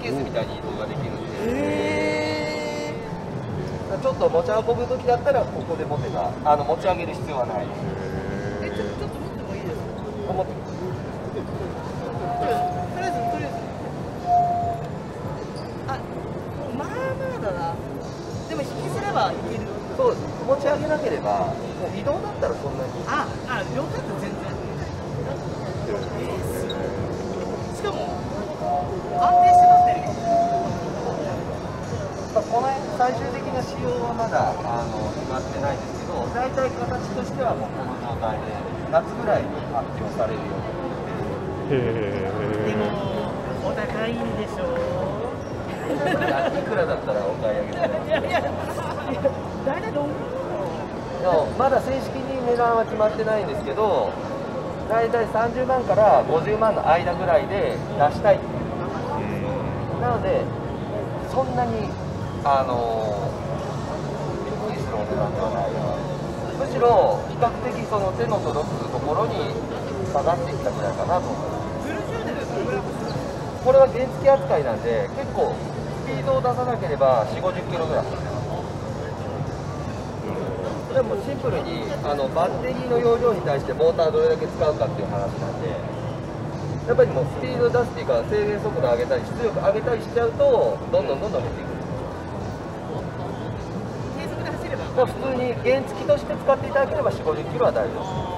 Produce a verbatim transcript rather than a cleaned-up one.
ケースみたいに移動ができるんで、 へちょっと持ち運ぶ時だったらここで持てばあの持ち上げる必要はない。 え、ちょっとちょっと持ってもいいですか？ 持ってとりあえずとりあえずあ、まあまあだな。でも引きずればいける。 そうです。持ち上げなければもう移動だったらそんなに。 あ、あ、よかった全然。えー、すごい。しかも安定して立ってるよ。 まあ、この辺最終的な仕様はまだあの決まってないんですけど、大体形としてはもうこの状態で夏ぐらいに発表されるように。 でもお高いんでしょう。 いくらだったらお買い上げされます？ いやいや、大体どんぐでもまだ正式に値段は決まってないんですけど、大体さんじゅうまんからごじゅうまんの間ぐらいで出したいっていう。なのでそんなにあのびっくりするお値段ではない。むしろ比較的その手の届くところに下がってきたぐらいかなと思います。 フル充電でどれぐらい走るんですか？ これは原付扱いなんで結構スピードを出さなければよんじゅうごじゅっキロぐらい。でもシンプルにあのバッテリーの容量に対してモーターどれだけ使うかっていう話なんで、やっぱりもうスピード出すっていうか制限速度上げたり出力上げたりしちゃうとどんどんどんどん減っていく。 低速で走れば普通に原付として使っていただければよんじゅうごじゅっキロは大丈夫です。